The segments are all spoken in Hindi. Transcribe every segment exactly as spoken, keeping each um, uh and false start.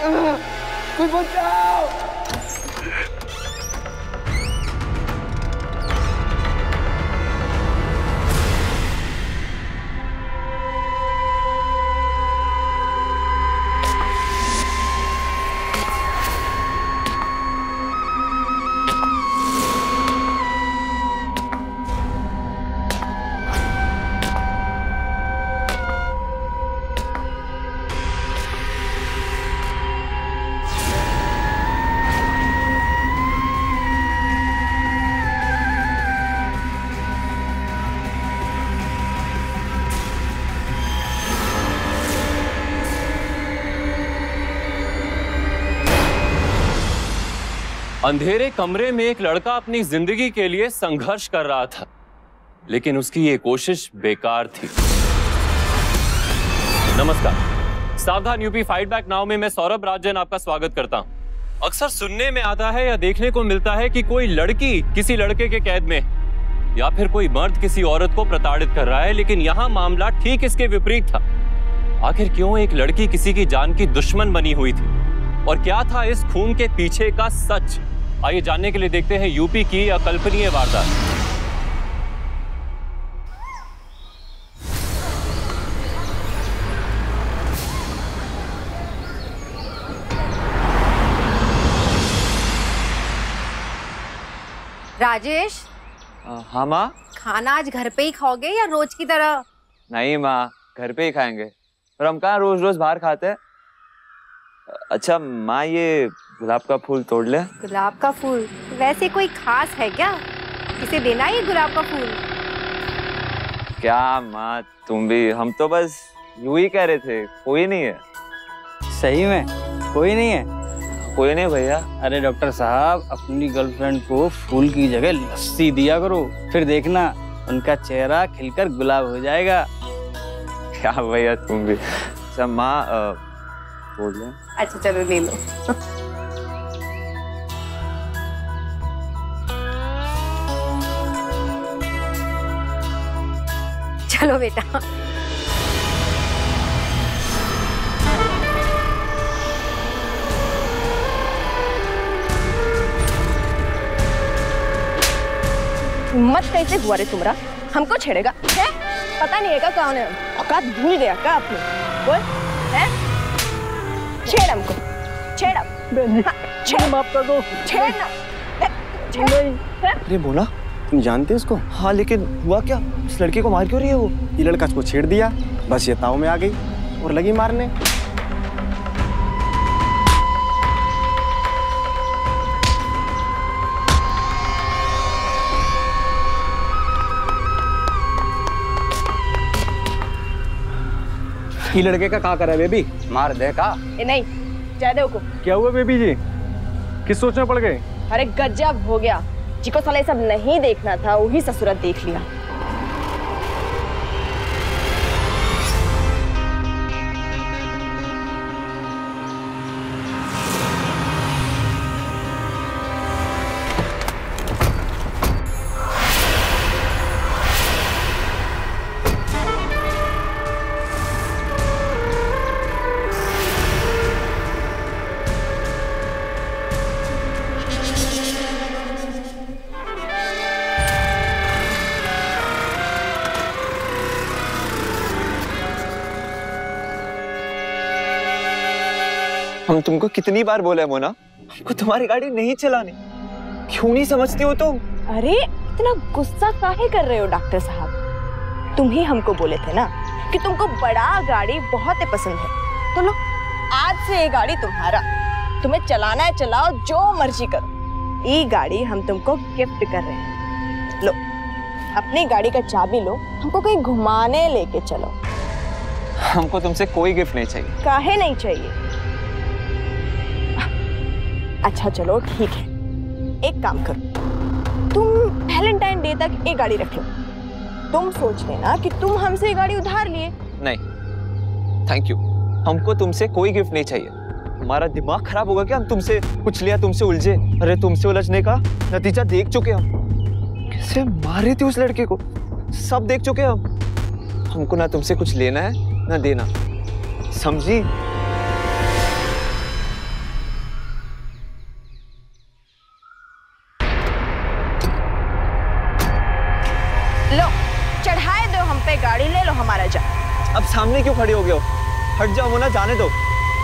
कोई बचाओ। अंधेरे कमरे में एक लड़का अपनी जिंदगी के लिए संघर्ष कर रहा था, लेकिन उसकी ये कोशिश बेकार थी। नमस्कार, सावधान यूपी फाइट बैक नाउ में मैं सौरभ राजन आपका स्वागत करता हूं। अक्सर सुनने में आता है या देखने को मिलता है कि कोई लड़की किसी लड़के के कैद में या फिर कोई मर्द किसी औरत को प्रताड़ित कर रहा है, लेकिन यहाँ मामला ठीक इसके विपरीत था। आखिर क्यों एक लड़की किसी की जान की दुश्मन बनी हुई थी और क्या था इस खून के पीछे का सच? आइए जानने के लिए देखते हैं यूपी की अकल्पनीय वारदात। राजेश। हाँ माँ। खाना आज घर पे ही खाओगे या रोज की तरह? नहीं माँ, घर पे ही खाएंगे। और हम कहाँ रोज रोज बाहर खाते हैं। अच्छा माँ, ये गुलाब का फूल तोड़ ले। गुलाब का फूल? वैसे कोई खास है क्या? किसे देना ये गुलाब का फूल? क्या माँ तुम भी, हम तो बस यूं ही कह रहे थे, कोई नहीं है। सही में कोई नहीं है? कोई नहीं भैया। अरे डॉक्टर साहब, अपनी गर्लफ्रेंड को फूल की जगह लस्सी दिया करो, फिर देखना उनका चेहरा खिलकर गुलाब हो जाएगा। क्या भैया तुम भी। अच्छा माँ बोल ले। अच्छा चलो ले लो। चलो बेटा। हिम्मत कैसे हुआ रे तुम्हारा? हमको छेड़ेगा है? पता नहीं है क्या कौन है? औकात भूल गया क्या आपने? बोल है? छेड़ हमको, छेड़ अब। हाँ, छेड़ माफ कर दो। छेड़ ना। अरे बोला, तुम जानते हो इसको? हाँ लेकिन हुआ क्या? इस लड़के को मार क्यों रही है वो? ये लड़का इसको छेड़ दिया, बस ये ताव में आ गई और लगी मारने। ये लड़के का क्या करे बेबी? मार दे का? ए नहीं, जादे को। क्या हुआ बेबी जी? किस सोच में पड़ गए? अरे गजब हो गया, जिको साले सब नहीं देखना था वही ससुरत देख लिया। हम तुमको कितनी बार बोला है मोना, हमको तुम्हारी गाड़ी नहीं चलानी। क्यों नहीं समझती हो तुम? अरे इतना गुस्सा काहे कर रहे हो डॉक्टर साहब? तुम ही हमको बोले थे ना कि तुमको बड़ा गाड़ी बहुत पसंद है, तो लो आज से ये गाड़ी तुम्हारा। तुम्हें चलाना है चलाओ, जो मर्जी करो। ये गाड़ी हम तुमको गिफ्ट कर रहे हैं। लो अपनी गाड़ी का चाबी लो, हमको कहीं घुमाने लेके चलो। हमको तुमसे कोई गिफ्ट नहीं चाहिए। काहे नहीं चाहिए? अच्छा चलो ठीक है, एक काम करो, तुम वैलेंटाइन डे तक एक गाड़ी रख लो। तुम सोच लेना कि तुम हमसे ये गाड़ी उधार लिए। नहीं थैंक यू, हमको तुमसे कोई गिफ्ट नहीं चाहिए। हमारा दिमाग खराब होगा क्या? हम तुमसे कुछ लिया तुमसे उलझे। अरे तुमसे उलझने का नतीजा देख चुके हम। कैसे मारे थे उस लड़के को, सब देख चुके हम। हमको ना तुमसे कुछ लेना है ना देना, समझी? अब सामने क्यों खड़े हो गए हो? हट जाओ मोना, जाने दो।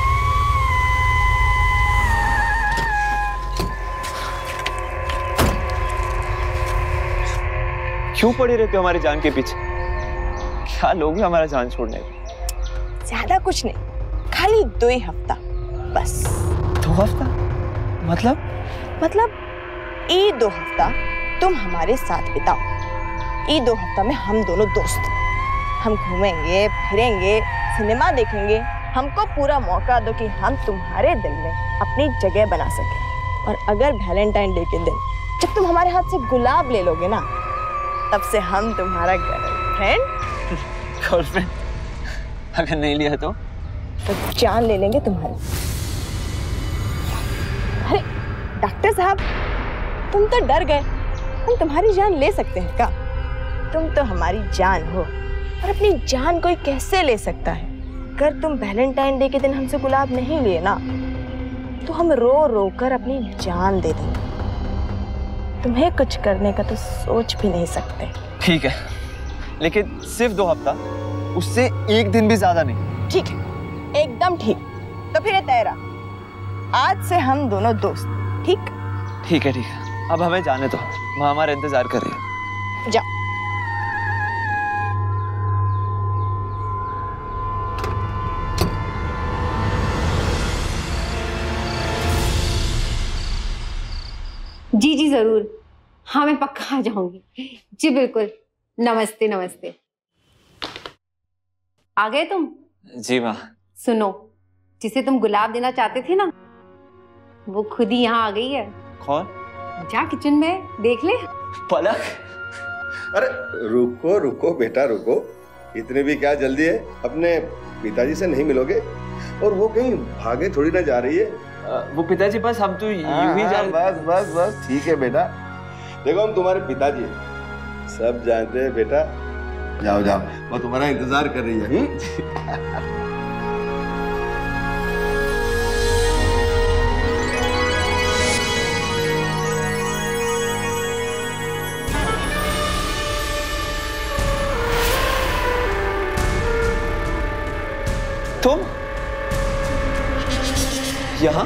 क्यों पड़े रहते हो हमारी जान के पीछे? क्या लोगे हमारा जान छोड़ने को? ज्यादा कुछ नहीं, खाली दो ही हफ्ता बस। दो हफ्ता मतलब? मतलब ये दो हफ्ता तुम हमारे साथ बिताओ। ये दो हफ्ता में हम दोनों दोस्त, हम घूमेंगे फिरेंगे, सिनेमा देखेंगे। हमको पूरा मौका दो कि हम तुम्हारे दिल में अपनी जगह बना सके। और अगर वैलेंटाइन डे के दिन जब तुम हमारे हाथ से गुलाब ले लोगे ना, तब से हम तुम्हारा गर्लफ्रेंड गर्लफ्रेंड अगर नहीं लिया तो तो जान ले लेंगे तुम्हारी। अरे डॉक्टर साहब, तुम तो डर गए, हम तुम्हारी जान ले सकते हैं क्या? तुम तो हमारी जान हो, और अपनी जान कोई कैसे ले सकता है? अगर तुम वैलेंटाइन डे के दिन हमसे गुलाब नहीं लिए ना, तो हम रो रो कर अपनी जान दे देंगे। तुम्हें कुछ करने का तो सोच भी नहीं सकते। ठीक है, लेकिन सिर्फ दो हफ्ता, उससे एक दिन भी ज्यादा नहीं। ठीक है, एकदम ठीक। तो फिर ये तय रहा, आज से हम दोनों दोस्त। ठीक ठीक है ठीक है, अब हमें जाने दो, वहाँ हमारा इंतजार कर रही है। जाओ। जी जी जरूर, हाँ मैं पक्का आ जाऊंगी। जी बिल्कुल, नमस्ते नमस्ते। आ गए तुम? जी माँ। सुनो, जिसे तुम गुलाब देना चाहते थे ना, वो खुद ही यहाँ आ गई है। कौन? जा किचन में देख ले। पलक? अरे रुको रुको बेटा रुको, इतने भी क्या जल्दी है? अपने पिताजी से नहीं मिलोगे? और वो कहीं भागे थोड़ी ना जा रही है। आ, वो पिताजी बस हम तो यूं ही जा। बस बस बस ठीक है बेटा, देखो हम तुम्हारे पिताजी सब जानते हैं बेटा। जाओ जाओ, वो तुम्हारा इंतजार कर रही है। तुम यहाँ?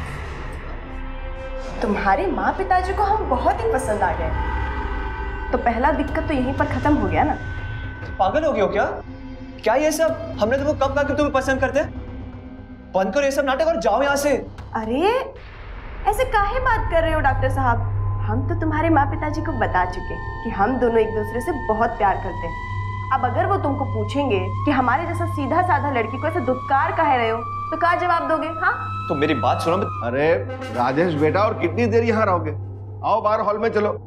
तुम्हारे माँ पिताजी को हम बहुत ही पसंद आ गए, तो पहला दिक्कत तो यहीं पर खत्म हो गया ना। पागल हो गए हो क्या? क्या ये सब? हमने तुमको कब कहा कि तुम्हें पसंद करते हैं? बंद करो ये सब नाटक और जाओ यहाँ से। अरे ऐसे काहे बात कर रहे हो डॉक्टर साहब? हम तो तुम्हारे माँ पिताजी को बता चुके कि हम दोनों एक दूसरे से बहुत प्यार करते हैं। अब अगर वो तुमको पूछेंगे कि हमारे जैसा सीधा साधा लड़की को ऐसे दुत्कार काहे रहे हो, तो क्या जवाब दोगे? हाँ तो मेरी बात सुनो। अरे राजेश बेटा, और कितनी देर यहाँ रहोगे? आओ बाहर हॉल में चलो।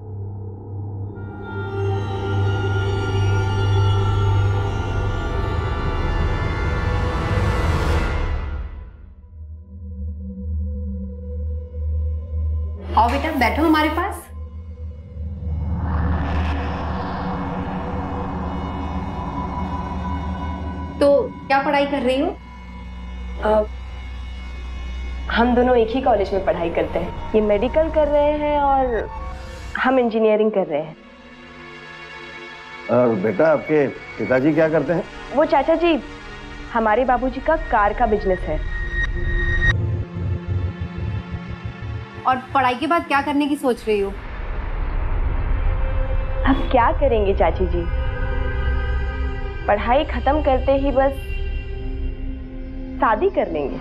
आओ बेटा, बैठो हमारे पास। तो क्या पढ़ाई कर रही हो? आ, हम दोनों एक ही कॉलेज में पढ़ाई करते हैं। ये मेडिकल कर रहे हैं और हम इंजीनियरिंग कर रहे हैं। और बेटा आपके पिताजी क्या करते हैं? वो चाचा जी, हमारे बाबूजी का कार का बिजनेस है। और पढ़ाई के बाद क्या करने की सोच रही हो? अब क्या करेंगे चाची जी, पढ़ाई खत्म करते ही बस शादी कर लेंगे।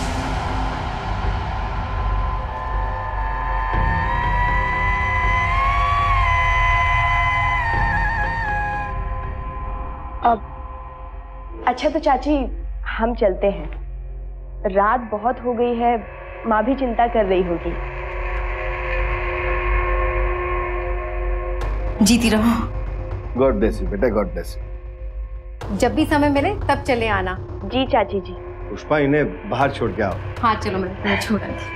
अब अच्छा तो चाची हम चलते हैं, रात बहुत हो गई है, माँ भी चिंता कर रही होगी। जीती रहो। गॉड ब्लेस यू बेटा, गॉड ब्लेस यू। जब भी समय मिले तब चले आना। जी चाची जी। पुष्पा, इन्हें बाहर छोड़ के आओ। हाँ चलो, मैं तुम्हें छोड़ आती।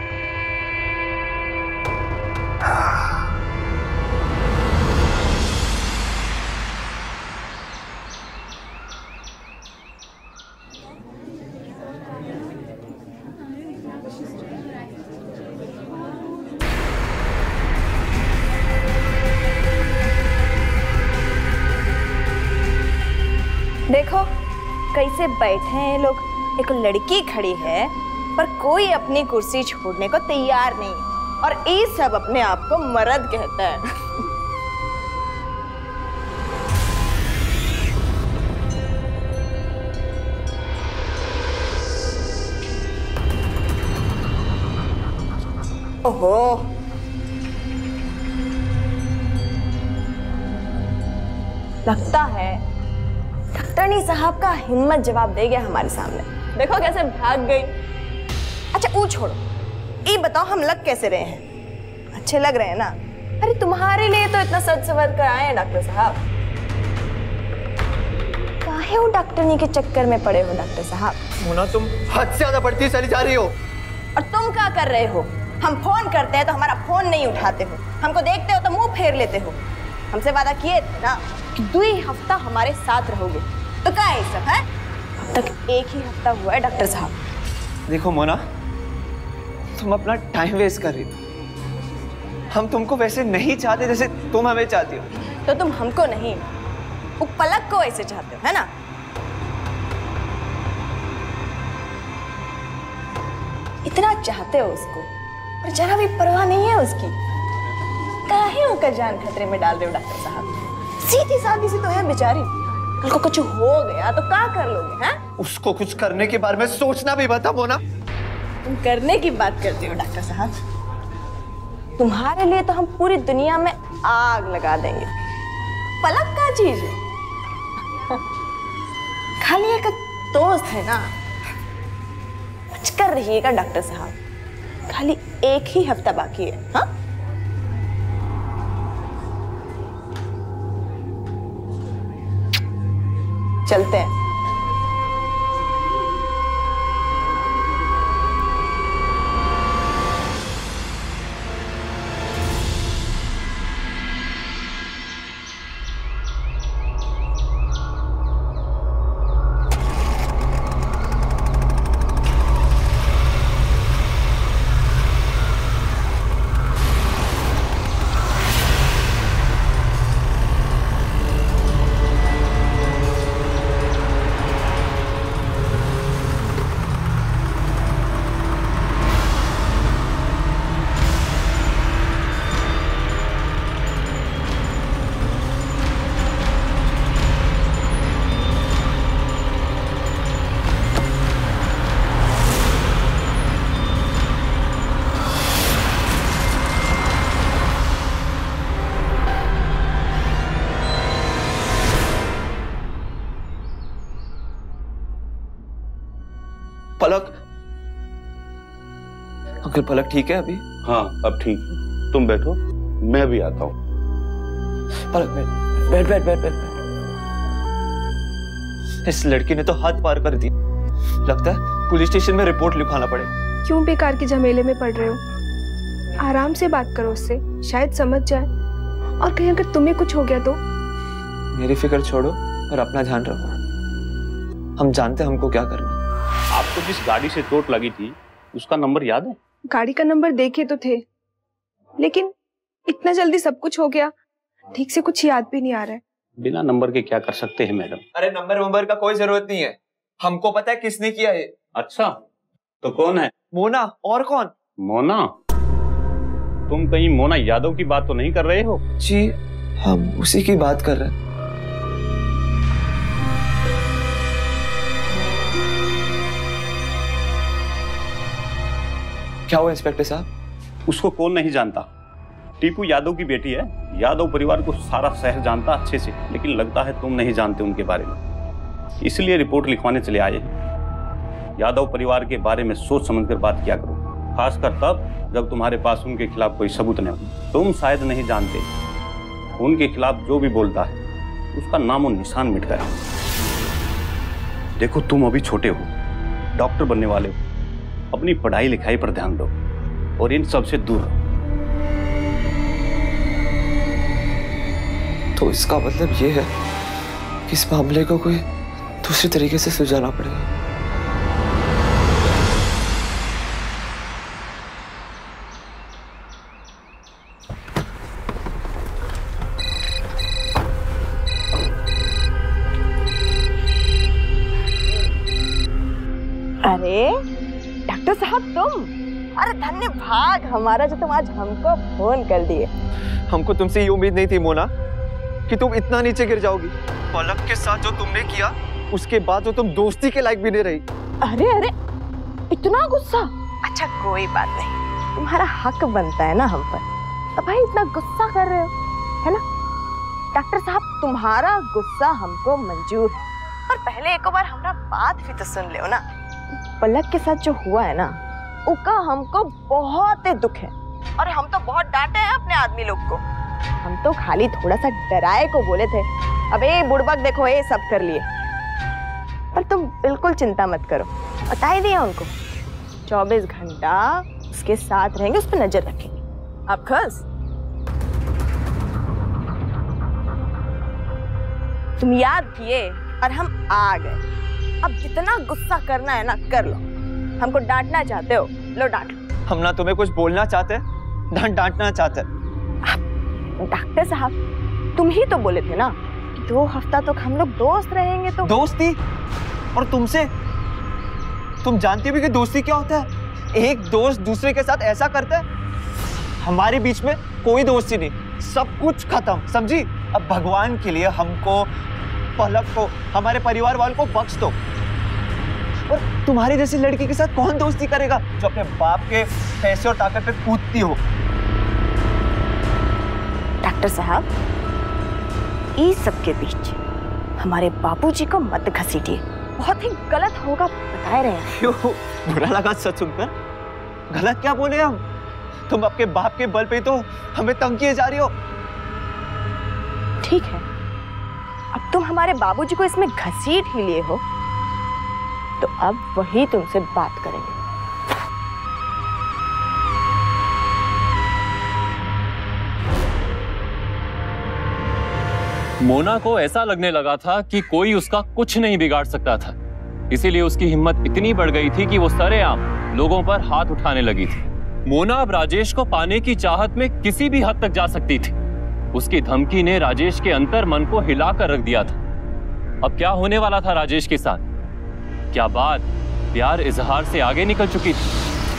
देखो कैसे बैठे हैं लोग। एक लड़की खड़ी है पर कोई अपनी कुर्सी छोड़ने को तैयार नहीं है और ये सब अपने आप को मर्द कहता है। ओहो, लगता है डॉक्टरनी साहब का हिम्मत जवाब दे गया हमारे सामने। देखो कैसे भाग गई। अच्छा वो छोड़ो, ये बताओ हम लग कैसे रहे हैं? अच्छे लग रहे हैं ना? अरे तुम्हारे लिए तो इतना सज सवर कर आए हैं डॉक्टर साहब। काहे वो डॉक्टरनी के चक्कर में पड़े हो डॉक्टर साहब? मोना तुम हद से ज्यादा बढ़ती चली जा रही हो। और तुम क्या कर रहे हो? हम फोन करते हैं तो हमारा फोन नहीं उठाते हो, हमको देखते हो तो मुंह फेर लेते हो। हमसे वादा किए थे ना कि दो ही हफ्ता हमारे साथ रहोगे, तो क्या है सब है? अब तक एक ही हफ्ता हुआ है डॉक्टर साहब। देखो मोना, तुम अपना टाइम वेस्ट कर रही हो। हम तुमको वैसे नहीं चाहते जैसे तुम हमें चाहती हो। तो तुम हमको नहीं, वो पलक को ऐसे चाहते हो, है ना? इतना चाहते हो उसको और जरा भी परवाह नहीं है उसकी। काहे होकर जान खतरे में डाल रहे हो डॉक्टर साहब? सीधी सादी सी तो है बेचारी, कल को कुछ हो गया तो क्या कर लोगे? हैं? उसको कुछ करने के बारे में सोचना भी बता मोना। तुम करने की बात करते हो डॉक्टर साहब। तुम्हारे लिए तो हम पूरी दुनिया में आग लगा देंगे। पलक का चीज है, खाली एक दोस्त है ना। कुछ कर रहिएगा डॉक्टर साहब, खाली एक ही हफ्ता बाकी है। हाँ, चलते हैं। पलक, अंकल पलक ठीक है अभी? हाँ अब ठीक है, तुम बैठो मैं भी आता हूँ। पलक बैठ बैठ बैठ बैठ। इस लड़की ने तो हद पार कर दी। लगता है पुलिस स्टेशन में रिपोर्ट लिखवाना पड़ेगा। क्यों बेकार के झमेले में पड़ रहे हो? आराम से बात करो उससे, शायद समझ जाए। और कहीं अगर तुम्हें कुछ हो गया तो? मेरी फिक्र छोड़ो और अपना ध्यान रखो। हम जानते हैं हमको क्या करना। आपको जिस गाड़ी से चोट लगी थी उसका नंबर याद है? गाड़ी का नंबर देखे तो थे, लेकिन इतना जल्दी सब कुछ हो गया, ठीक से कुछ याद भी नहीं आ रहा है। बिना नंबर के क्या कर सकते हैं मैडम? अरे नंबर वंबर का कोई जरूरत नहीं है, हमको पता है किसने किया ये। अच्छा तो कौन है? मोना। और कौन? मोना? तुम कहीं मोना यादव की बात तो नहीं कर रहे हो? जी हम उसी की बात कर रहे हैं। क्या हुआ इंस्पेक्टर साहब? उसको कौन नहीं जानता, टीपू यादव की बेटी है। यादव परिवार को सारा शहर जानता अच्छे से, लेकिन लगता है तुम नहीं जानते उनके बारे में, इसलिए रिपोर्ट लिखवाने चले आए हैं। यादव परिवार के बारे में सोच समझकर बात किया करो, खासकर तब जब तुम्हारे पास उनके खिलाफ कोई सबूत नहीं हो। तुम शायद नहीं जानते, उनके खिलाफ जो भी बोलता है उसका नामो निशान मिट गया। देखो तुम अभी छोटे हो, डॉक्टर बनने वाले हो, अपनी पढ़ाई लिखाई पर ध्यान दो और इन सब से दूर रहो। तो इसका मतलब ये है कि इस मामले को कोई दूसरे तरीके से सुलझाना पड़ेगा। अरे डॉक्टर साहब तुम, अरे धन्य भाग हमारा जो तुम आज हमको फोन कर दिए। हमको तुमसे ये उम्मीद नहीं थी मोना कि तुम इतना नीचे गिर जाओगी। पलक के साथ जो तुमने किया उसके बाद जो तुम दोस्ती के लायक भी नहीं रही। अरे अरे इतना गुस्सा, अच्छा कोई बात नहीं, तुम्हारा हक बनता है ना हम पर, तो भाई इतना गुस्सा कर रहे हो है ना। डॉक्टर साहब तुम्हारा गुस्सा हमको मंजूर है, पर पहले एक बार हमारा बात भी तो सुन लो ना। पलक के साथ जो हुआ है ना उसका हमको बहुत दुख है, और हम तो बहुत डांटे हैं अपने आदमी लोग को। हम तो खाली थोड़ा सा डराए को बोले थे, अबे बुड़बक देखो ये सब कर लिए। पर तुम बिल्कुल चिंता मत करो, बता ही दिया उनको चौबीस घंटा उसके साथ रहेंगे, उस पर नजर रखेंगे। आप खुश? तुम याद किए और हम आ गए। अब जितना गुस्सा करना है ना कर लो। हमको डांटना चाहते हो, लो डांट लो। हम ना तुम्हें कुछ बोलना चाहते, ना डांटना चाहते। डॉक्टर साहब तुम ही तो बोले थे ना कि दो हफ्ता तक हम लोग दोस्त रहेंगे। तो दोस्ती? और तुमसे? तुम जानती भी कि दोस्ती क्या होता है? एक दोस्त दूसरे के साथ ऐसा करता है। हमारे बीच में कोई दोस्ती नहीं, सब कुछ खत्म, समझी? अब भगवान के लिए हमको, पलक को, हमारे परिवार वालों को बख्श दो। और तुम्हारी जैसी लड़की के साथ कौन दोस्ती करेगा जो अपने बाप के पैसे और ताकत पे कूदती हो? डॉक्टर साहब इस सब के बीच हमारे बाबूजी को मत घसीटिए, बहुत ही गलत होगा बता रहे हैं। क्यों बुरा लगा सच सुनकर? गलत क्या बोले हम? तुम अपने बाप के बल पे तो हमें तंग किए जा रही हो। ठीक है, अब तुम हमारे बाबूजी को इसमें घसीट ही लिए हो, तो अब वही तुमसे बात करेंगे। मोना को ऐसा लगने लगा था कि कोई उसका कुछ नहीं बिगाड़ सकता था, इसीलिए उसकी हिम्मत इतनी बढ़ गई थी कि वो सरेआम लोगों पर हाथ उठाने लगी थी। मोना अब राजेश को पाने की चाहत में किसी भी हद तक जा सकती थी। उसकी धमकी ने राजेश के अंतर मन को हिलाकर रख दिया था। अब क्या होने वाला था राजेश के साथ? क्या बात प्यार इजहार से आगे निकल चुकी थी?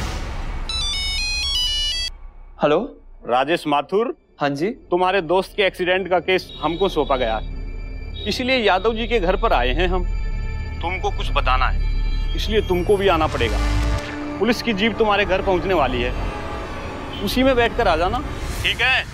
हेलो राजेश माथुर। हाँ जी। तुम्हारे दोस्त के एक्सीडेंट का केस हमको सौंपा गया, इसलिए यादव जी के घर पर आए हैं हम। तुमको कुछ बताना है, इसलिए तुमको भी आना पड़ेगा। पुलिस की जीप तुम्हारे घर पहुंचने वाली है, उसी में बैठकर आ जाना, ठीक है?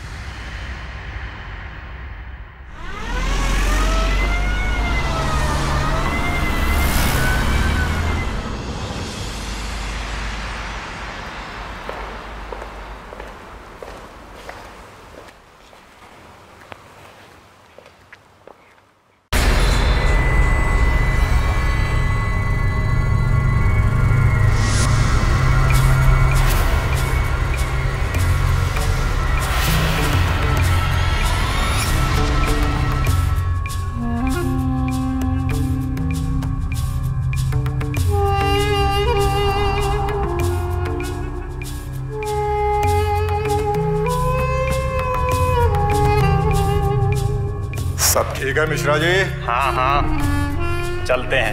सब ठीक है मिश्रा जी? हाँ हाँ चलते हैं।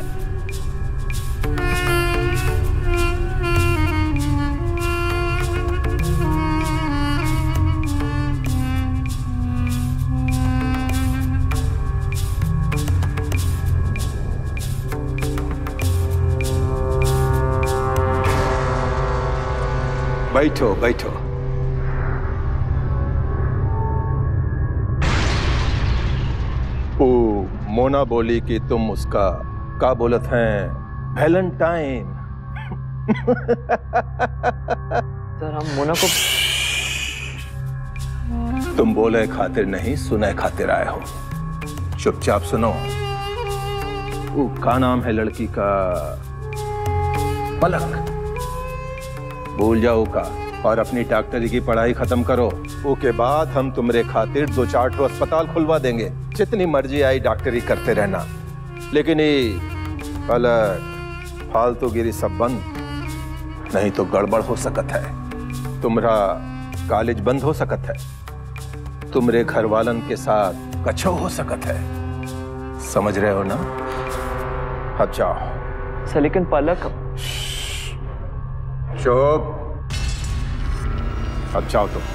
बैठो बैठो। ओ, मोना बोली कि तुम उसका का बोलत हैं वैलेंटाइन। सर हम मोना को तुम बोले खातिर नहीं सुने खातिर आए हो। चुपचाप सुनो। वो का नाम है लड़की का? पलक। भूल जाओ का और अपनी डॉक्टरी की पढ़ाई खत्म करो। उसके बाद हम तुम्हारे खातिर दो चार ठो अस्पताल खुलवा देंगे, जितनी मर्जी आई डॉक्टरी करते रहना। लेकिन ये पलक फालतूगिरी सब बंद, नहीं तो गड़बड़ हो सकत है। तुम्हारा कॉलेज बंद हो सकत है, तुम्हारे घर वालन के साथ कछो हो सकत है। समझ रहे हो ना? अब जाओ। सर लेकिन पलक चुप। अब जाओ तुम।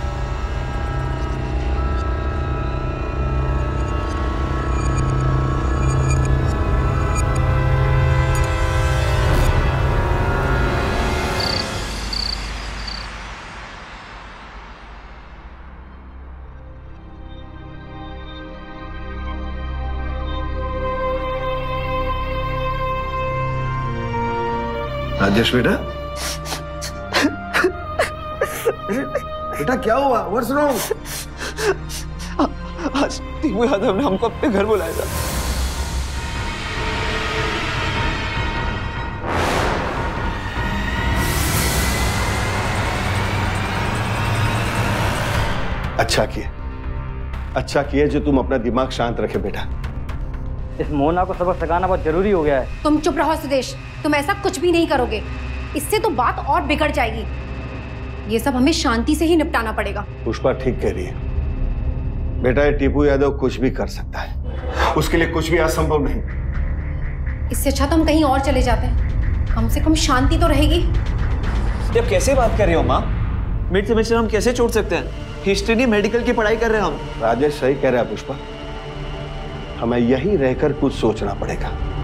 राजेश बेटा, बेटा क्या हुआ? What's wrong? आज टीपू यादव ने हमको अपने घर बुलाया था। अच्छा किया, अच्छा किया जो तुम अपना दिमाग शांत रखे बेटा। इस मोना को सबक सिखाना बहुत जरूरी हो गया है। तुम चुप रहो सुदेश, तुम ऐसा कुछ भी नहीं करोगे, इससे तो बात और बिगड़ जाएगी। ये सब हमें शांति से ही निपटाना पड़ेगा। पुष्पा ठीक कह रही है बेटा, ये टीपू यादव कुछ भी कर सकता है, उसके लिए कुछ भी असंभव नहीं। इससे अच्छा तो हम कहीं और चले जाते हैं, कम से कम शांति तो रहेगी। आप कैसे बात कर रहे हो माँ? मिड सेमेस्टर हम कैसे छोड़ सकते हैं? हिस्ट्री नहीं मेडिकल की पढ़ाई कर रहे हैं हम। राजेश सही कह रहा है पुष्पा, हमें यहीं रहकर कुछ सोचना पड़ेगा।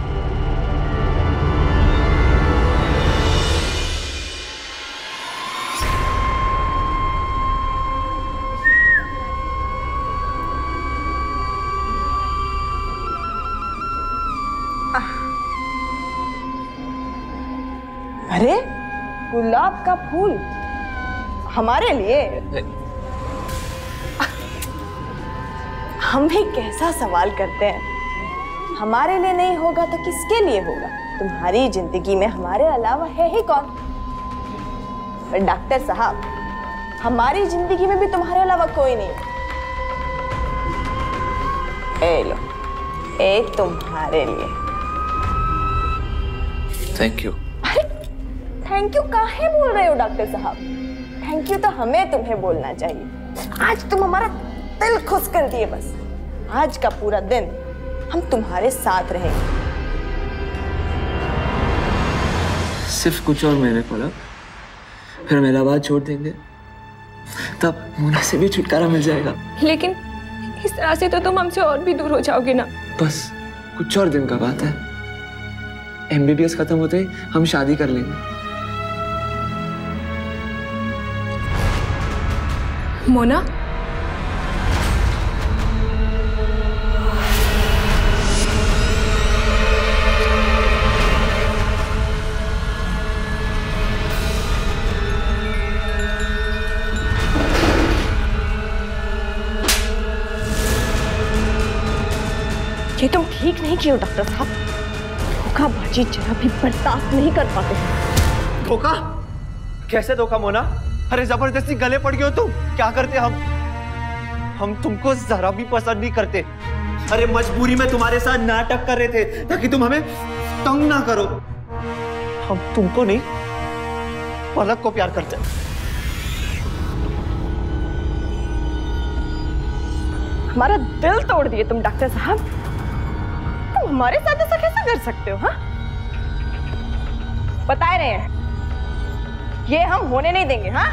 अरे गुलाब का फूल हमारे लिए? हम भी कैसा सवाल करते हैं। हमारे लिए नहीं होगा तो किसके लिए होगा? तुम्हारी जिंदगी में हमारे अलावा है ही कौन? पर डॉक्टर साहब, हमारी जिंदगी में भी तुम्हारे अलावा कोई नहीं। ए लो, ए तुम्हारे लिए। Thank you. अरे थैंक यू काहे बोल रहे हो डॉक्टर साहब? थैंक यू तो हमें तुम्हें बोलना चाहिए। आज तुम हमारा दिल खुश कर दिए। बस आज का पूरा दिन हम तुम्हारे साथ रहेंगे। सिर्फ कुछ और महीने पड़ा, फिर हम इलाहाबाद छोड़ देंगे, तब मोना से भी छुटकारा मिल जाएगा। लेकिन इस तरह से तो तुम हमसे और भी दूर हो जाओगे ना। बस कुछ और दिन का बात है, एमबीबीएस खत्म होते ही हम शादी कर लेंगे। मोना, ये तुम ठीक नहीं किए डॉक्टर साहब। धोखाबाजी जरा भी बर्दाश्त नहीं कर पाते। धोखा? कैसे धोखा मोना? अरे जबरदस्ती गले पड़ गए हो तुम। क्या करते हम? हम तुमको जरा भी पसंद नहीं करते। अरे मजबूरी में तुम्हारे साथ नाटक कर रहे थे ताकि तुम हमें तंग ना करो। हम तुमको नहीं, पलक को प्यार करते। हमारा दिल तोड़ दिए तुम डॉक्टर साहब। तुम हमारे साथ ऐसा कैसे कर सकते हो? हाँ, बता रहे हैं, ये हम होने नहीं देंगे। हाँ,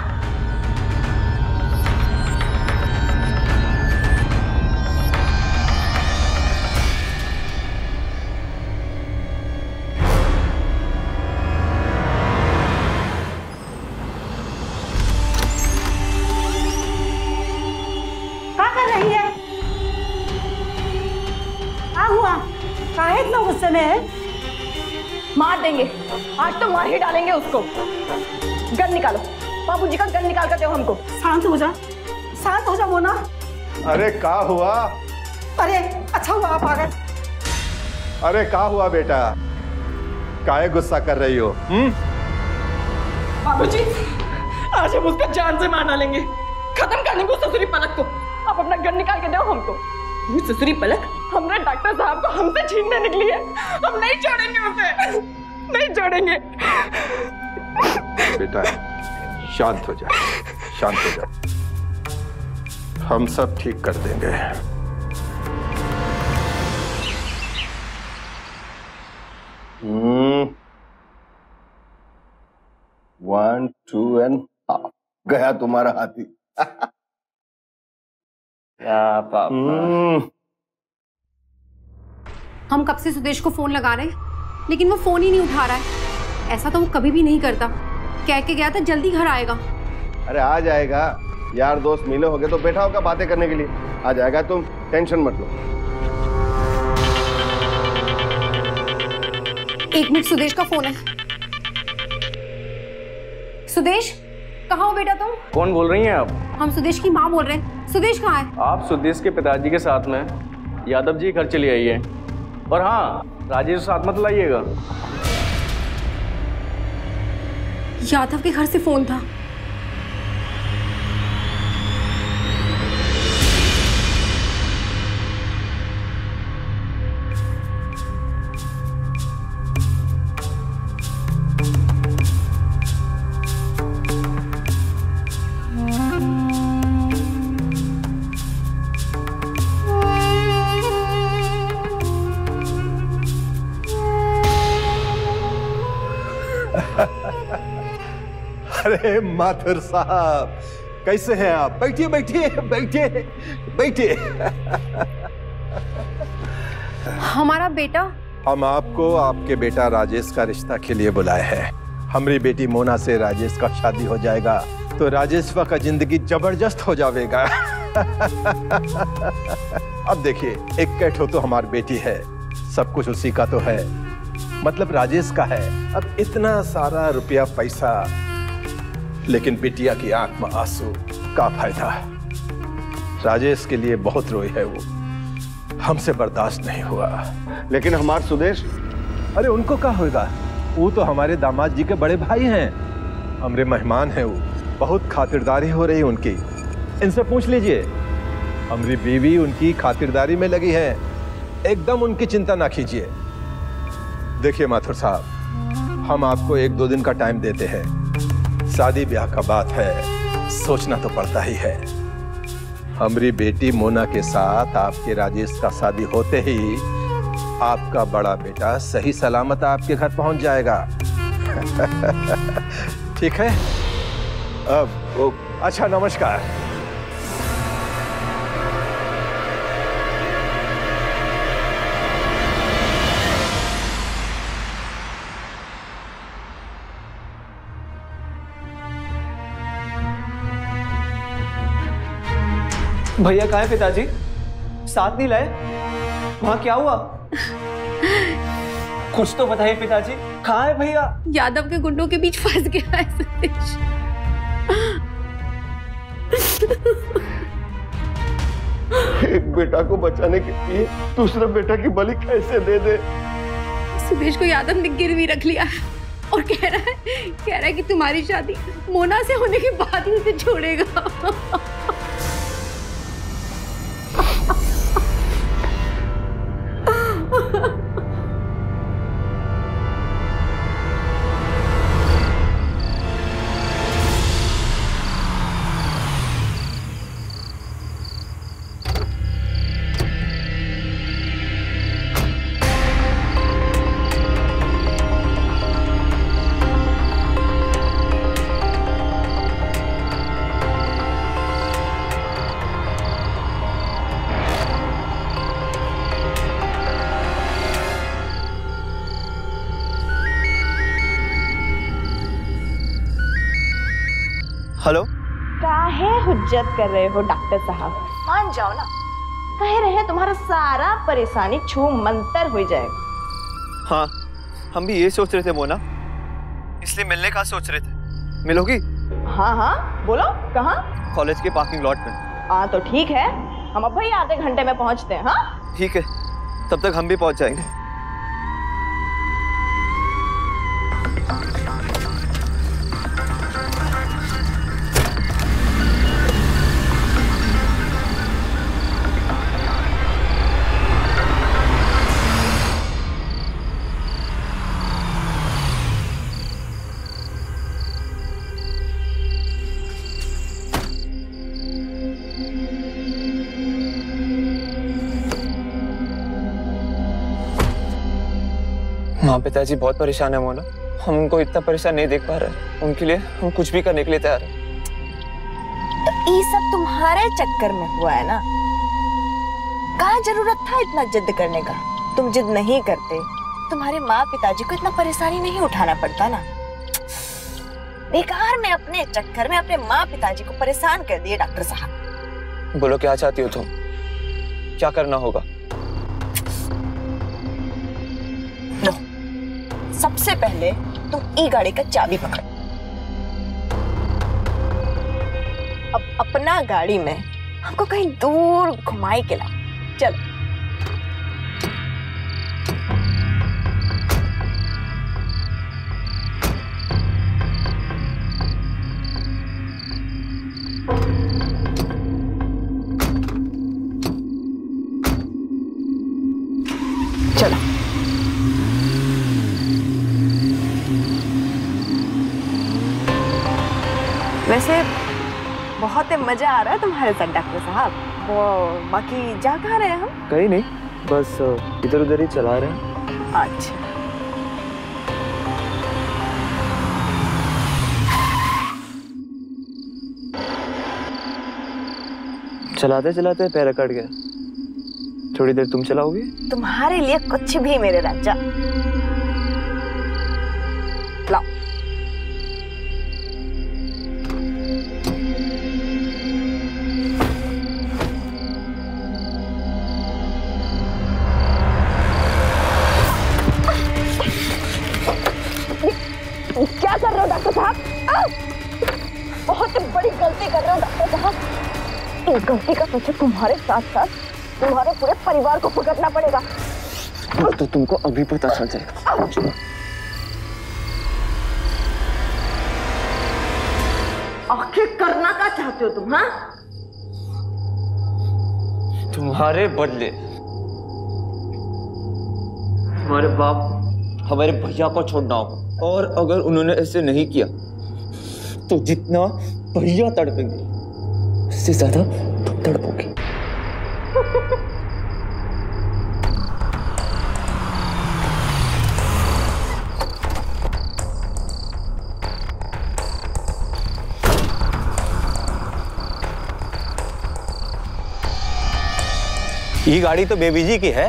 क्या कर रही है? क्या हुआ? काहे इतना गुस्से में है? मार देंगे आज तो, मार ही डालेंगे उसको। गन निकालो, बाबूजी का गन निकाल कर दो हमको। शांत हो जा, शांत हो जा मोना। अरे क्या हुआ? अरे अच्छा हुआ आप आ गए। अरे क्या हुआ बेटा? काहे गुस्सा कर रही हो? हम्म? बाबूजी, आज हम उसको जान से मार डालेंगे, खत्म कर देंगे उस ससुरी पलक को। आप अपना गन निकाल के दो हमको। वो ससुरी पलक हमने डॉक्टर साहब को हमसे छीनने निकली है। हम नहीं छोड़ेंगे उसे, नहीं छोड़ेंगे। बेटा शांत हो जा, शांत हो जा, हम सब ठीक कर देंगे। हम्म, वन बहन, गया तुम्हारा हाथी। क्या पापा। हम कब से सुदेश को फोन लगा रहे हैं लेकिन वो फोन ही नहीं उठा रहा है। ऐसा तो वो कभी भी नहीं करता। कह के गया था जल्दी घर आएगा। अरे आ जाएगा, यार दोस्त मिले होगे तो बैठा होगा बातें करने के लिए। आ जाएगा, तुम टेंशन मत लो। एक मिनट, सुदेश का फोन है। सुदेश, कहाँ हो बेटा तुम? कौन बोल रही हैं आप? हम सुदेश की माँ बोल रहे हैं। सुदेश कहाँ है? आप सुदेश के पिताजी के साथ में यादव जी घर चली आइए। और हाँ, राजेश साथ मत लाइएगा। यादव के घर से फोन था। अरे माथुर साहब, कैसे हैं आप? बैठिए बैठिए बैठिए बैठिए। हमारा बेटा? हम आपको आपके बेटा राजेश का रिश्ता के लिए बुलाए हैं। हमारी बेटी मोना से राजेश का शादी हो जाएगा तो राजेशवा का जिंदगी जबरदस्त हो जाएगा। अब देखिए, एक कैठो तो हमारी बेटी है, सब कुछ उसी का तो है, मतलब राजेश का है। अब इतना सारा रुपया पैसा, लेकिन बिटिया की आंख में आंसू का फायदा। राजेश के लिए बहुत रोई है वो, हमसे बर्दाश्त नहीं हुआ। लेकिन हमारे सुदेश? अरे उनको क्या होगा, वो तो हमारे दामाद जी के बड़े भाई हैं, हमारे मेहमान हैं। वो बहुत खातिरदारी हो रही है उनकी, इनसे पूछ लीजिए। हमारी बीवी उनकी खातिरदारी में लगी है, एकदम उनकी चिंता ना कीजिए। देखिए माथुर साहब, हम आपको एक दो दिन का टाइम देते हैं। शादी ब्याह का बात है, सोचना तो पड़ता ही है। हमारी बेटी मोना के साथ आपके राजेश का शादी होते ही आपका बड़ा बेटा सही सलामत आपके घर पहुंच जाएगा। ठीक है? अब ओ, अच्छा, नमस्कार। भैया कहाँ है पिताजी? साथ नहीं लाए? वहां क्या हुआ? कुछ तो बताइए पिताजी, कहाँ है भैया? यादव के गुंडों के बीच फंस गया है सुदेश। एक बेटा को बचाने के लिए दूसरा बेटा की बलि कैसे दे दे? सुदेश को यादव ने गिरवी रख लिया है और कह रहा है कह रहा है कि तुम्हारी शादी मोना से होने के बाद ही उसे छोड़ेगा। हेलो। काहे हुज्जत कर रहे हो डॉक्टर साहब? मान जाओ ना, कह रहे हैं तुम्हारा सारा परेशानी छू मंतर हो जाएगा। हाँ, हम भी ये सोच रहे थे मोना, इसलिए मिलने का सोच रहे थे। मिलोगी? हाँ हाँ बोलो, कहाँ? कॉलेज के पार्किंग लॉट में। हाँ तो ठीक है, हम अब भाई आधे घंटे में पहुँचते हैं। हाँ ठीक है, तब तक हम भी पहुँच जाएंगे। हाँ पिताजी बहुत परेशान है मोना, हम उनको इतना परेशान नहीं देख पा रहे, उनके लिए हम कुछ भी करने के लिए तैयार हैं। तो ये सब तुम्हारे चक्कर में हुआ है ना? कहाँ जरूरत था इतना जिद करने का? तुम जिद नहीं करते, तुम्हारे माँ पिताजी को इतना परेशानी नहीं उठाना पड़ता ना। बेकार में अपने चक्कर में अपने माँ पिताजी को परेशान कर दिए डॉक्टर साहब। बोलो क्या चाहती हो तुम? क्या करना होगा? लो, सबसे पहले तुम ई गाड़ी का चाबी पकड़ो। अब अपना गाड़ी में हमको कहीं दूर घुमाई के ला। चलो। चलो। वैसे बहुत ही मजा आ रहा है तुम्हारे साथ डॉक्टर साहब। वो बाकी जा कहाँ रहे हैं हम? कहीं नहीं, बस इधर उधर ही चला रहे हैं। अच्छा। चलाते चलाते पैर अकड़ गया। थोड़ी देर तुम चलाओगी? तुम्हारे लिए कुछ भी मेरे राजा। लाओ। क्या कर रहे हो डॉक्टर साहब? बहुत बड़ी गलती कर रहे हो डॉक्टर साहब। इस गलती का सोचो तुम्हारे साथ साथ तुम्हारे पूरे परिवार को भुगतना पड़ेगा। तो तुमको अभी पता चल जाएगा। आखिर करना क्या चाहते हो तुम? हाँ, तुम्हारे बदले हमारे बाप हमारे भैया को छोड़ना होगा, और अगर उन्होंने ऐसे नहीं किया तो जितना भैया तड़पेंगे उससे ज्यादा तुम तड़पोगे। ये गाड़ी तो बेबी जी की है।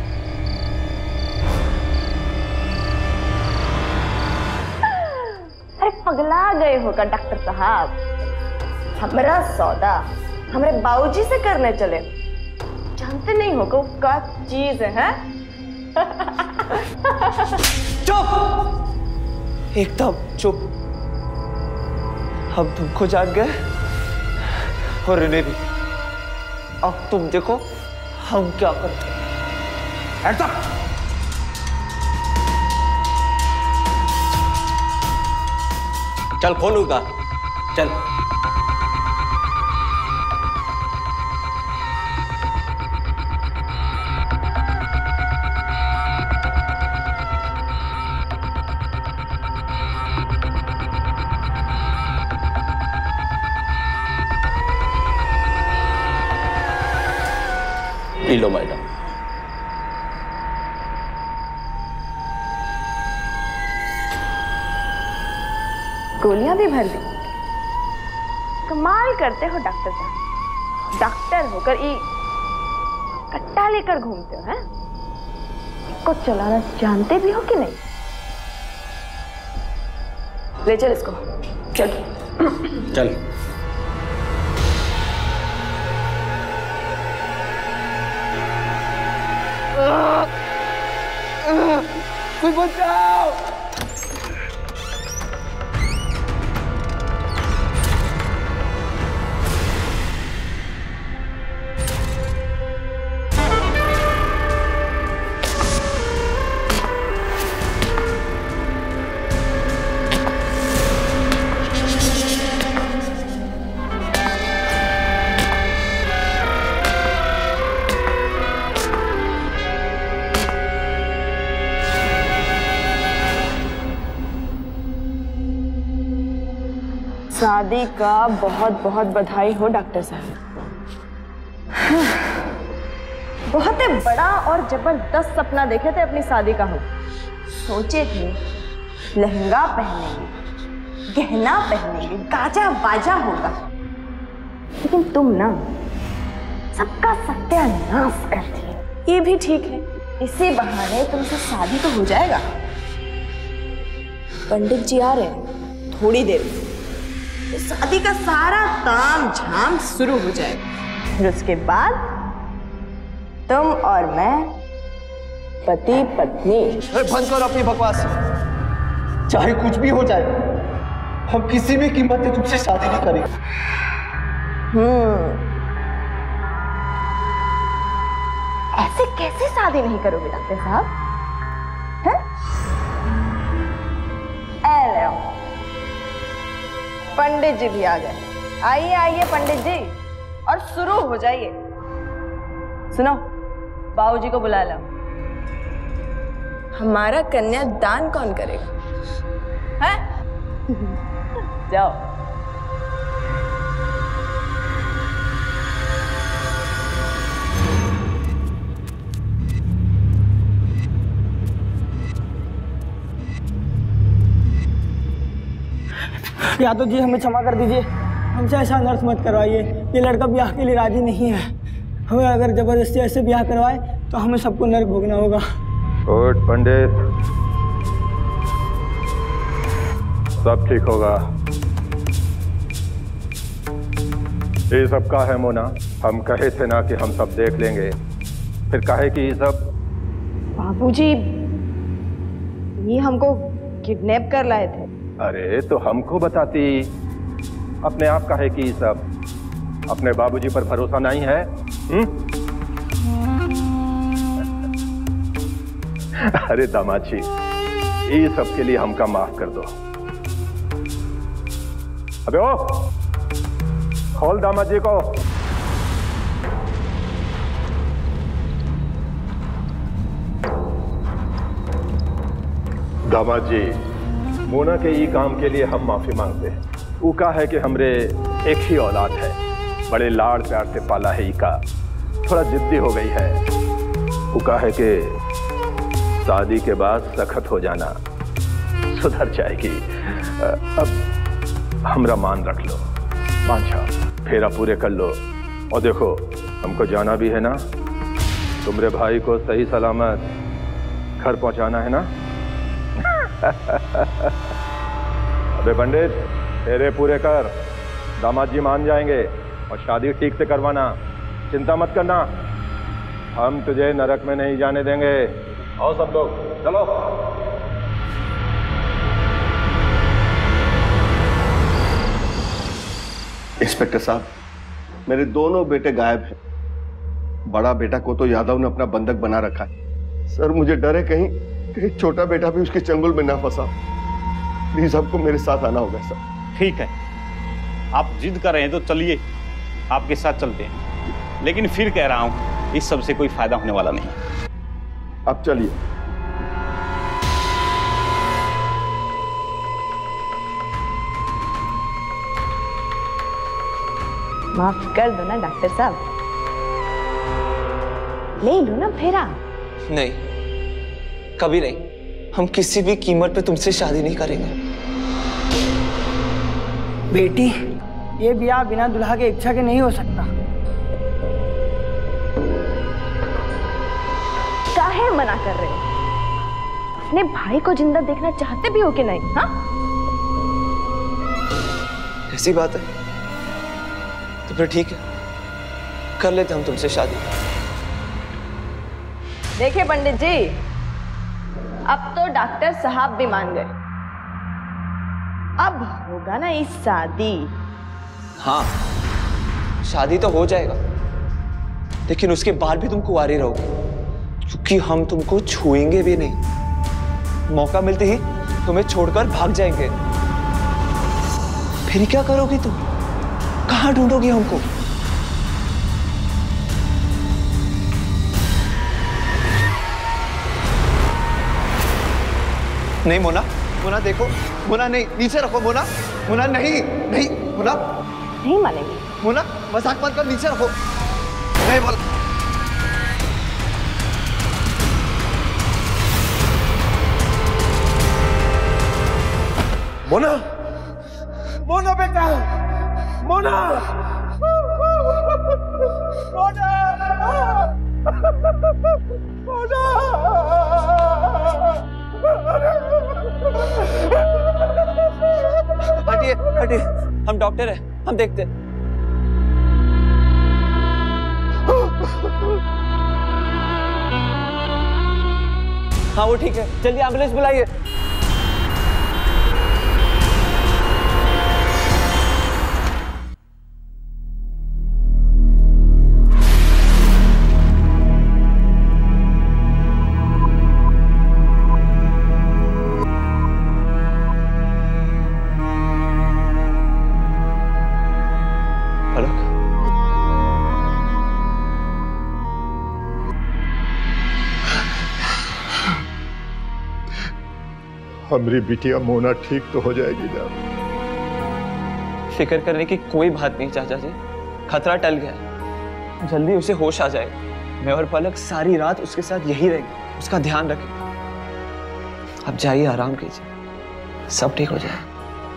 अरे पगला गए होगा डॉक्टर साहब। हमारा सौदा हमारे बाबूजी से करने चले, जानते नहीं होगा वो क्या चीज है? चुप, एकदम चुप। हम तुमको जान गए और इन्हें भी। अब तुम देखो हम क्या करते हैं। चल खोलूंगा, चल। लो मैडम। गोलियां भी भर दी। कमाल करते हो डॉक्टर साहब। डॉक्टर होकर ये कट्टा लेकर घूमते हो, हैं? इसको चलाना जानते भी हो कि नहीं? ले चल इसको, चल चल। कोई बचाओ। शादी का बहुत बहुत बधाई हो डॉक्टर साहब। बहुत बड़ा और जबरदस्त सपना देखे थे अपनी शादी का हम। सोचे थे लहंगा पहनेंगे, गहना पहनेंगे, गाजा बाजा होगा, लेकिन तुम ना सबका सत्यानाश करती हो। ये भी ठीक है, इसी बहाने तुमसे शादी तो हो जाएगा। पंडित जी आ रहे हैं थोड़ी देर में, तो शादी का सारा ताम झाम शुरू हो जाएगा। फिर उसके बाद तुम और मैं पति पत्नी। बंद करो अपनी बकवास, चाहे कुछ भी हो जाए हम किसी भी कीमत पे तुमसे शादी नहीं करेंगे। हम्म ऐसे कैसे शादी नहीं करोगे डॉक्टर साहब? हैं? ए लो, पंडित जी भी आ गए। आइए आइए पंडित जी, और शुरू हो जाइए। सुनो, बाबूजी को बुला लो। हमारा कन्यादान कौन करेगा? हैं? जाओ। यादव जी हमें क्षमा कर दीजिए, हमसे ऐसा अनर्थ मत करवाइए। ये लड़का ब्याह के लिए राजी नहीं है। हमें अगर जबरदस्ती ऐसे ब्याह करवाए तो हमें सबको नर्क भोगना होगा। उठ पंडित, सब ठीक होगा। ये सब का है मोना? हम कहे थे ना कि हम सब देख लेंगे, फिर काहे कि ये सब? बाबूजी, ये हमको किडनैप कर लाए थे। अरे तो हमको बताती, अपने आप काहे कि ये सब? अपने बाबूजी पर भरोसा नहीं है? हुँ? अरे दामाद जी, ये सब के लिए हमका माफ कर दो। अबे ओ, खोल दामाद जी को। दामाद जी, मोना के ये काम के लिए हम माफी मांगते हैं। वो का है कि हमरे एक ही औलाद है, बड़े लाड़ प्यार से पाला है। का थोड़ा जिद्दी हो गई है। वो का है कि शादी के बाद सख्त हो जाना, सुधर जाएगी। अब हमरा मान रख लो, मांझा फेरा पूरे कर लो। और देखो, हमको जाना भी है ना, तुमरे भाई को सही सलामत घर पहुंचाना है ना। अबे पंडित, फेरे पूरे कर, दामाद जी मान जाएंगे। और शादी ठीक से करवाना, चिंता मत करना, हम तुझे नरक में नहीं जाने देंगे। आओ सब लोग, चलो। इंस्पेक्टर साहब, मेरे दोनों बेटे गायब हैं। बड़ा बेटा को तो यादव ने अपना बंधक बना रखा है। सर, मुझे डर है कहीं कहीं छोटा बेटा भी उसके चंगुल में ना फंसा। प्लीज आपको मेरे साथ आना होगा सर। ठीक है, आप जिद कर रहे हैं तो चलिए, आपके साथ चलते हैं। लेकिन फिर कह रहा हूं, इस सब से कोई फायदा होने वाला नहीं। आप चलिए। माफ कर दो ना डॉक्टर साहब, ले लो ना फेरा। नहीं, कभी नहीं। हम किसी भी कीमत पे तुमसे शादी नहीं करेंगे। बेटी, ये ब्याह बिना दुल्हा के इच्छा के नहीं हो सकता। काहे मना कर रहे हो? अपने भाई को जिंदा देखना चाहते भी हो कि नहीं? हाँ, ऐसी बात है तो फिर ठीक है, कर लेते हम तुमसे शादी। देखिए पंडित जी, अब तो डॉक्टर साहब भी मान गए। अब होगा ना इस शादी। हाँ, शादी तो हो जाएगा, लेकिन उसके बाद भी तुम कुंवारी रहोगे, क्योंकि हम तुमको छुएंगे भी नहीं। मौका मिलते ही तुम्हें छोड़कर भाग जाएंगे। फिर क्या करोगी तुम? कहां ढूंढोगी हमको? नहीं मोना, मोना देखो, मोना नहीं, नीचे रखो मोना, मोना नहीं, नहीं मोना, नहीं मानेंगे। मोना मजाक मत कर, नीचे रखो। नहीं बोल। मोना, मोना बेटा, मोना, मोना, मोना। हटिए हटिए, हम डॉक्टर हैं, हम देखते हैं। हाँ वो ठीक है, जल्दी एम्बुलेंस बुलाइए। हमारी बिटिया मोना ठीक तो हो जाएगी ना? फिक्र करने की कोई बात नहीं चाचा जी, खतरा टल गया है, जल्दी उसे होश आ जाएगा। मैं और पलक सारी रात उसके साथ यही रहेंगे, उसका ध्यान रखें। अब जाइए, आराम कीजिए, सब ठीक हो जाएगा।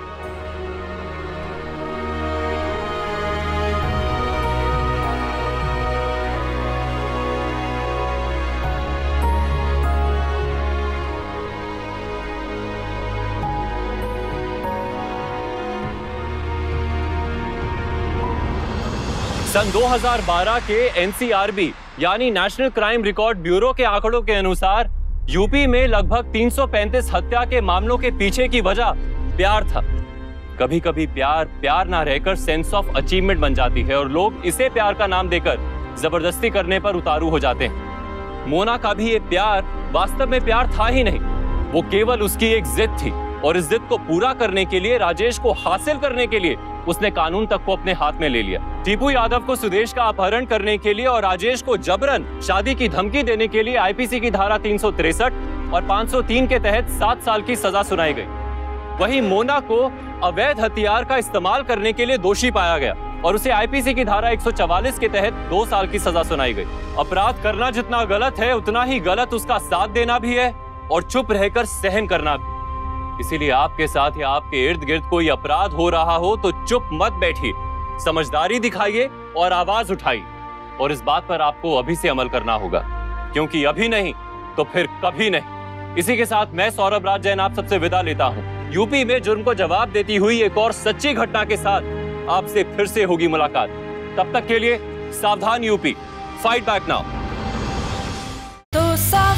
सन दो हज़ार बारह के एन सी आर बी यानी नेशनल क्राइम रिकॉर्ड ब्यूरो के आंकड़ों के अनुसार यूपी में लगभग तीन सौ पैंतीस हत्या के मामलों के पीछे की वजह प्यार था। कभी कभी प्यार प्यार ना रहकर सेंस ऑफ अचीवमेंट बन जाती है और लोग इसे प्यार का नाम देकर जबरदस्ती करने पर उतारू हो जाते हैं। मोना का भी ये प्यार वास्तव में प्यार था ही नहीं, वो केवल उसकी एक जिद थी और इस जिद को पूरा करने के लिए, राजेश को हासिल करने के लिए उसने कानून तक को अपने हाथ में ले लिया। टीपू यादव को सुदेश का अपहरण करने के लिए और राजेश को जबरन शादी की धमकी देने के लिए आई पी सी की धारा तीन सौ तिरसठ और पाँच सौ तीन के तहत सात साल की सजा सुनाई गई। वहीं मोना को अवैध हथियार का इस्तेमाल करने के लिए दोषी पाया गया और उसे आई पी सी की धारा एक सौ चवालीस के तहत दो साल की सजा सुनाई गई। अपराध करना जितना गलत है, उतना ही गलत उसका साथ देना भी है और चुप रहकर सहन करना भी। इसीलिए आपके साथ या आपके इर्द गिर्द कोई अपराध हो रहा हो तो चुप मत बैठिए, समझदारी दिखाइए और आवाज उठाइए। और इस बात पर आपको अभी से अमल करना होगा, क्योंकि अभी नहीं तो फिर कभी नहीं। इसी के साथ मैं सौरभ राज जैन आप सबसे विदा लेता हूं। यूपी में जुर्म को जवाब देती हुई एक और सच्ची घटना के साथ आपसे फिर से होगी मुलाकात। तब तक के लिए सावधान यूपी, फाइट बैक नाउ। तो